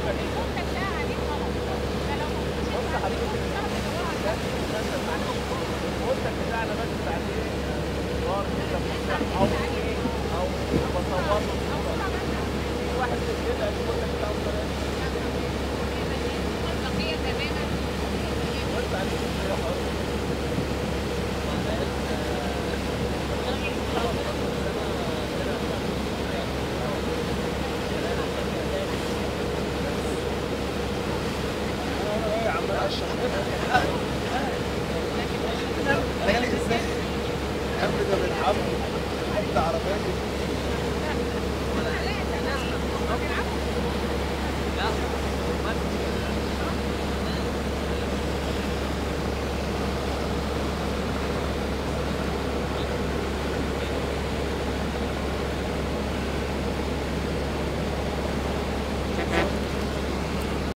المنتج ده عليه طلب، فلو ما كنتش بص انتوا عارفين حضرتك المنتج ده تدوروا على ده النت. بس معلش المنتج بتاعنا بس عليه صور كده احنا بتاع عارفين او ان عليه صور او او بصور صورة له او صوره. صورة بس او في حاجة. واحد في البيت قال لي المنتج بتاعه ببلاش. لا تمام، هو البقية تماما بص عليه كده خالص. انا ايه عمال اشرح